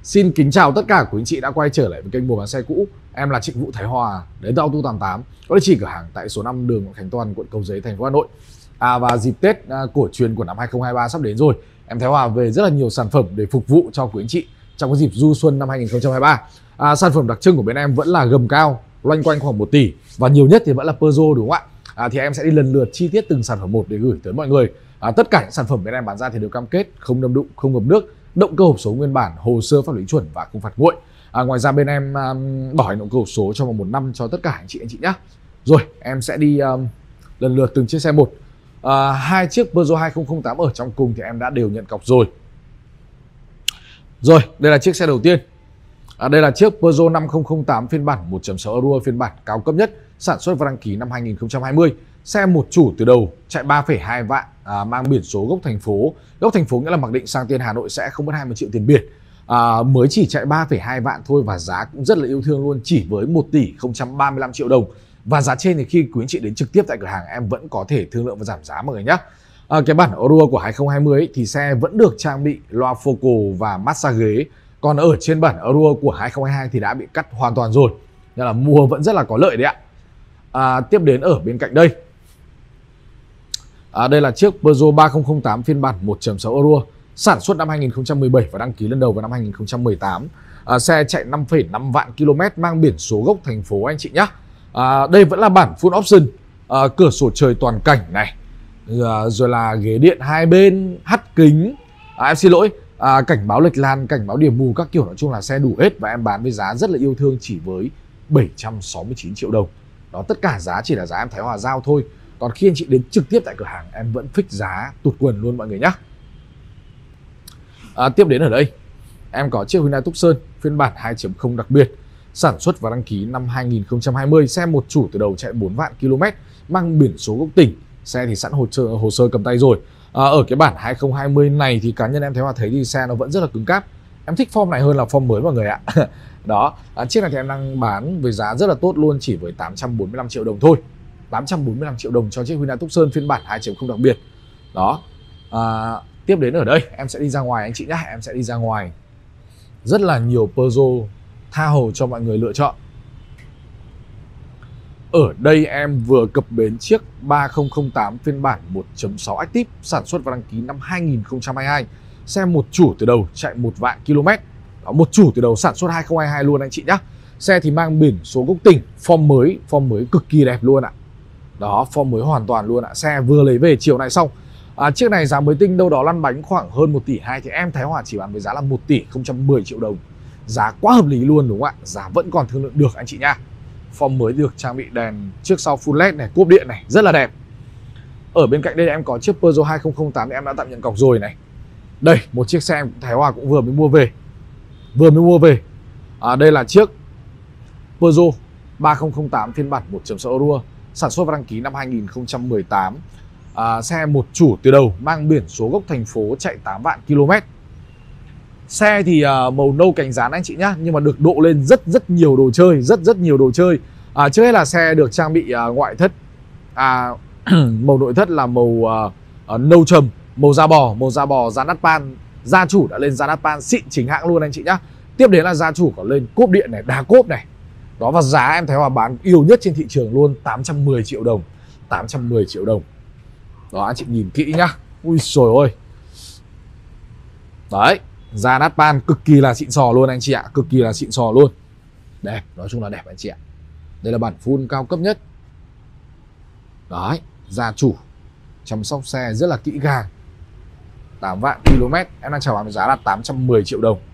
Xin kính chào tất cả quý anh chị đã quay trở lại với kênh mua bán xe cũ. Em là Trịnh Vũ Thái Hòa đến từ Auto88, có địa chỉ cửa hàng tại số 5 đường Nguyễn Khánh Toàn, quận Cầu Giấy, thành phố Hà Nội. Và dịp Tết cổ truyền của năm 2023 sắp đến rồi, em Thái Hòa về rất là nhiều sản phẩm để phục vụ cho quý anh chị trong cái dịp du xuân năm 2023. Sản phẩm đặc trưng của bên em vẫn là gầm cao, loanh quanh khoảng 1 tỷ và nhiều nhất thì vẫn là Peugeot, đúng không ạ? Thì em sẽ đi lần lượt chi tiết từng sản phẩm một để gửi tới mọi người. Tất cả những sản phẩm bên em bán ra thì đều cam kết không đâm đụng, không ngập nước, động cơ hộp số nguyên bản, hồ sơ pháp lý chuẩn và không phạt nguội. Ngoài ra bên em bảo hành động cơ hộp số trong vòng 1 năm cho tất cả anh chị nhé. Rồi em sẽ đi lần lượt từng chiếc xe một. Hai chiếc Peugeot 2008 ở trong cùng thì em đã đều nhận cọc rồi. Rồi đây là chiếc xe đầu tiên. Đây là chiếc Peugeot 5008 phiên bản 1.6 Euro, phiên bản cao cấp nhất, sản xuất và đăng ký năm 2020. Xe một chủ từ đầu, chạy 3,2 vạn, mang biển số gốc thành phố. Gốc thành phố nghĩa là mặc định sang tên Hà Nội sẽ không mất 20 triệu tiền biển. Mới chỉ chạy 3,2 vạn thôi và giá cũng rất là yêu thương luôn, chỉ với 1 tỷ 035 triệu đồng. Và giá trên thì khi quý anh chị đến trực tiếp tại cửa hàng em vẫn có thể thương lượng và giảm giá mọi người nhé. Cái bản Euro của 2020 ấy, thì xe vẫn được trang bị loa focal và massage ghế. Còn ở trên bản Euro của 2022 thì đã bị cắt hoàn toàn rồi, nên là mua vẫn rất là có lợi đấy ạ. Tiếp đến ở bên cạnh đây, đây là chiếc Peugeot 3008 phiên bản 1.6 Euro, sản xuất năm 2017 và đăng ký lần đầu vào năm 2018. Xe chạy 5,5 vạn km, mang biển số gốc thành phố anh chị nhé. Đây vẫn là bản full option, cửa sổ trời toàn cảnh này, rồi là ghế điện hai bên, hắt kính, em xin lỗi, cảnh báo lệch lan, cảnh báo điểm mù các kiểu, nói chung là xe đủ hết và em bán với giá rất là yêu thương chỉ với 769 triệu đồng. Đó, tất cả giá chỉ là giá em Thái Hòa giao thôi. Còn khi anh chị đến trực tiếp tại cửa hàng em vẫn fix giá tụt quần luôn mọi người nhé. Tiếp đến ở đây em có chiếc Hyundai Tucson phiên bản 2.0 đặc biệt, sản xuất và đăng ký năm 2020. Xe một chủ từ đầu, chạy 4 vạn km, mang biển số gốc tỉnh. Xe thì sẵn hồ sơ cầm tay rồi. Ở cái bản 2020 này thì cá nhân em Thái Hòa thấy thì xe nó vẫn rất là cứng cáp. Em thích form này hơn là form mới mọi người ạ. Đó, chiếc này thì em đang bán với giá rất là tốt luôn, chỉ với 845 triệu đồng thôi. 845 triệu đồng cho chiếc Hyundai Tucson phiên bản 2.0 đặc biệt. Đó. Tiếp đến ở đây em sẽ đi ra ngoài anh chị nhé. Em sẽ đi ra ngoài. Rất là nhiều Peugeot tha hồ cho mọi người lựa chọn. Ở đây em vừa cập bến chiếc 3008 phiên bản 1.6 Active, sản xuất và đăng ký năm 2022. Xe một chủ từ đầu, chạy 1 vạn km. Đó, một chủ từ đầu, sản xuất 2022 luôn anh chị nhé. Xe thì mang biển số gốc tỉnh, form mới cực kỳ đẹp luôn ạ. Đó, form mới hoàn toàn luôn ạ. Xe vừa lấy về chiều nay xong. Chiếc này giá mới tinh đâu đó lăn bánh khoảng hơn 1 tỷ 2 thì em Thái Hòa chỉ bán với giá là 1 tỷ 010 triệu đồng. Giá quá hợp lý luôn đúng không ạ? Giá vẫn còn thương lượng được anh chị nha. Form mới được trang bị đèn trước sau full LED này, cốp điện này, rất là đẹp. Ở bên cạnh đây em có chiếc Peugeot 2008 em đã tạm nhận cọc rồi này. Đây, một chiếc xe Thái Hòa cũng vừa mới mua về. Đây là chiếc Peugeot 3008 phiên bản 1.6 Euro, sản xuất và đăng ký năm 2018. Xe một chủ từ đầu, mang biển số gốc thành phố, chạy 8 vạn km. Xe thì màu nâu cánh rán anh chị nhá, nhưng mà được độ lên rất nhiều đồ chơi, rất nhiều đồ chơi. Trước hết là xe được trang bị ngoại thất, màu nội thất là màu nâu trầm, màu da bò, da nát pan. Gia chủ đã lên da nát pan xịn chính hãng luôn anh chị nhá. Tiếp đến là gia chủ có lên cốp điện này, đá cốp này. Đó, và giá em Thái Hòa bán yêu nhất trên thị trường luôn, 810 triệu đồng. 810 triệu đồng. Đó, anh chị nhìn kỹ nhá. Ui xồi ôi. Đấy, da nát pan cực kỳ là xịn sò luôn anh chị ạ, cực kỳ là xịn sò luôn. Đẹp, nói chung là đẹp anh chị ạ. Đây là bản full cao cấp nhất. Đấy, gia chủ chăm sóc xe rất là kỹ càng. 8 vạn km, em đang chào bán với giá là 810 triệu đồng.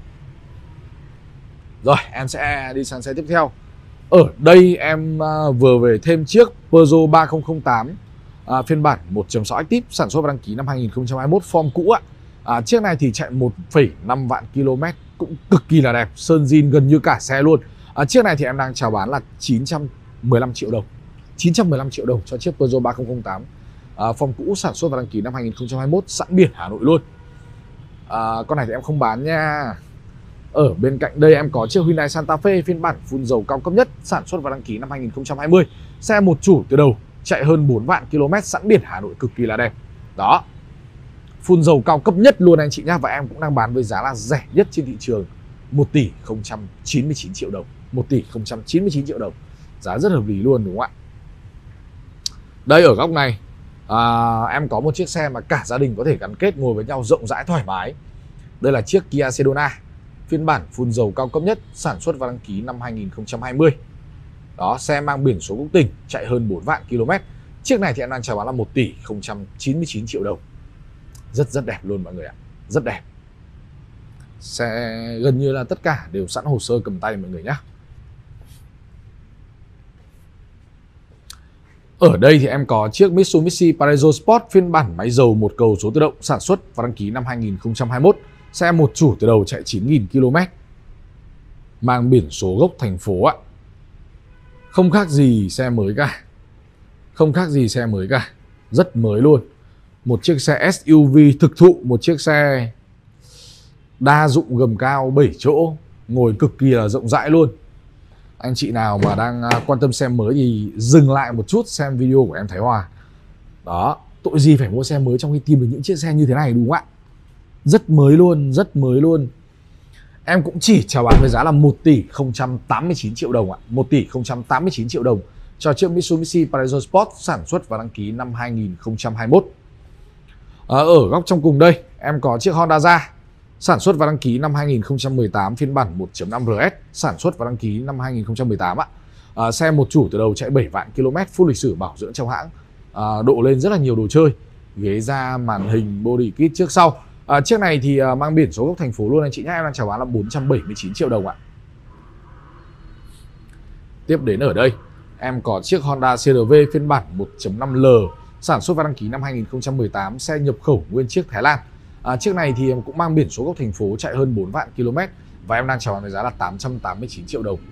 Rồi, em sẽ đi sang xe tiếp theo. Ở đây em vừa về thêm chiếc Peugeot 3008 phiên bản 1.6 Active, sản xuất và đăng ký năm 2021, form cũ ạ. Chiếc này thì chạy 1,5 vạn km, cũng cực kỳ là đẹp, sơn zin gần như cả xe luôn. Chiếc này thì em đang chào bán là 915 triệu đồng. 915 triệu đồng cho chiếc Peugeot 3008. Form cũ, sản xuất và đăng ký năm 2021, sẵn biển Hà Nội luôn. Con này thì em không bán nha. Ở bên cạnh đây em có chiếc Hyundai Santa Fe phiên bản full dầu cao cấp nhất, sản xuất và đăng ký năm 2020. Xe một chủ từ đầu, chạy hơn 4 vạn km, sẵn biển Hà Nội, cực kỳ là đẹp. Đó, full dầu cao cấp nhất luôn anh chị nhá. Và em cũng đang bán với giá là rẻ nhất trên thị trường, 1 tỷ 099 triệu đồng. 1 tỷ 099 triệu đồng. Giá rất hợp lý luôn đúng không ạ? Đây ở góc này em có một chiếc xe mà cả gia đình có thể gắn kết ngồi với nhau rộng rãi thoải mái. Đây là chiếc Kia Sedona phiên bản phun dầu cao cấp nhất, sản xuất và đăng ký năm 2020. Đó, xe mang biển số quốc tịch, chạy hơn 4 vạn km. Chiếc này thì em đang chào bán là 1 tỷ 099 triệu đồng. Rất đẹp luôn mọi người ạ. Rất đẹp. Xe gần như là tất cả đều sẵn hồ sơ cầm tay mọi người nhé. Ở đây thì em có chiếc Mitsubishi Pajero Sport phiên bản máy dầu một cầu số tự động, sản xuất và đăng ký năm 2021. Xe một chủ từ đầu chạy 9.000 km. Mang biển số gốc thành phố ạ. Không khác gì xe mới cả. Không khác gì xe mới cả. Rất mới luôn. Một chiếc xe SUV thực thụ, một chiếc xe đa dụng gầm cao 7 chỗ, ngồi cực kỳ là rộng rãi luôn. Anh chị nào mà đang quan tâm xe mới thì dừng lại một chút xem video của em Thái Hòa. Đó, tội gì phải mua xe mới trong khi tìm được những chiếc xe như thế này đúng không ạ? Rất mới luôn, rất mới luôn. Em cũng chỉ chào bán với giá là 1 tỷ 089 triệu đồng ạ. 1 tỷ 089 triệu đồng cho chiếc Mitsubishi Pajero Sport sản xuất và đăng ký năm 2021. Ở góc trong cùng đây, em có chiếc Honda Jazz sản xuất và đăng ký năm 2018 phiên bản 1.5 RS, sản xuất và đăng ký năm 2018 ạ. Xe một chủ từ đầu chạy 7 vạn km, full lịch sử bảo dưỡng trong hãng. Độ lên rất là nhiều đồ chơi, ghế da, màn hình, body kit trước sau. Chiếc này thì mang biển số gốc thành phố luôn anh chị nhé. Em đang chào bán là 479 triệu đồng ạ. Tiếp đến ở đây em có chiếc Honda CR-V phiên bản 1.5L sản xuất và đăng ký năm 2018, xe nhập khẩu nguyên chiếc Thái Lan. Chiếc này thì cũng mang biển số gốc thành phố, chạy hơn 4 vạn km và em đang chào bán với giá là 889 triệu đồng.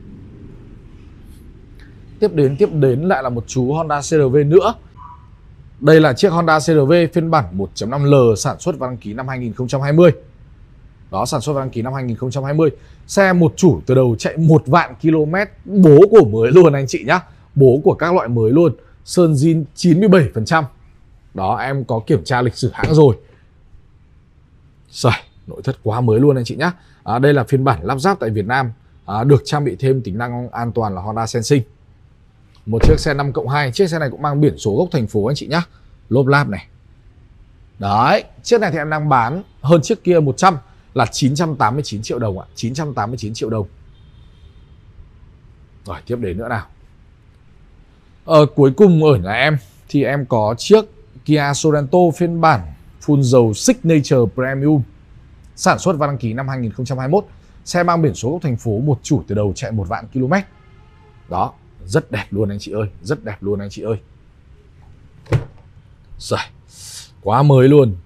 Tiếp đến lại là một chú Honda CR-V nữa. Đây là chiếc Honda CR-V phiên bản 1.5L sản xuất và đăng ký năm 2020. Đó, sản xuất và đăng ký năm 2020. Xe một chủ từ đầu chạy 1 vạn km, bố của mới luôn anh chị nhá. Bố của các loại mới luôn. Sơn zin 97%. Đó, em có kiểm tra lịch sử hãng rồi. Rồi, nội thất quá mới luôn anh chị nhá. Đây là phiên bản lắp ráp tại Việt Nam, được trang bị thêm tính năng an toàn là Honda Sensing. Một chiếc xe 5+2, chiếc xe này cũng mang biển số gốc thành phố anh chị nhá. Lốp láp này. Đấy, chiếc này thì em đang bán hơn chiếc kia 100 là 989 triệu đồng ạ, 989 triệu đồng. Rồi, tiếp đến nữa nào. Cuối cùng ở nhà em thì em có chiếc Kia Sorento phiên bản full dầu Signature Premium, sản xuất và đăng ký năm 2021. Xe mang biển số gốc thành phố, một chủ từ đầu chạy 1 vạn km. Đó, rất đẹp luôn anh chị ơi, rất đẹp luôn anh chị ơi. Rồi, quá mới luôn.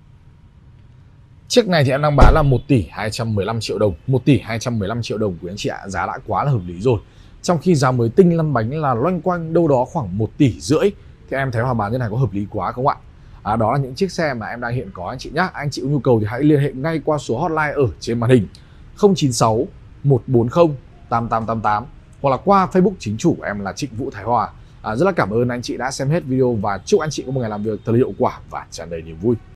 Chiếc này thì em đang bán là 1 tỷ 215 triệu đồng. 1 tỷ 215 triệu đồng của anh chị ạ, giá đã quá là hợp lý rồi. Trong khi giá mới tinh lăn bánh là loanh quanh đâu đó khoảng 1,5 tỷ. Thì em thấy Hòa bán như này có hợp lý quá không ạ? Đó là những chiếc xe mà em đang hiện có anh chị nhé. Anh chị có nhu cầu thì hãy liên hệ ngay qua số hotline ở trên màn hình 096 140 8888 hoặc là qua Facebook chính chủ của em là Trịnh Vũ Thái Hòa. Rất là cảm ơn anh chị đã xem hết video và chúc anh chị có một ngày làm việc thật là hiệu quả và tràn đầy niềm vui.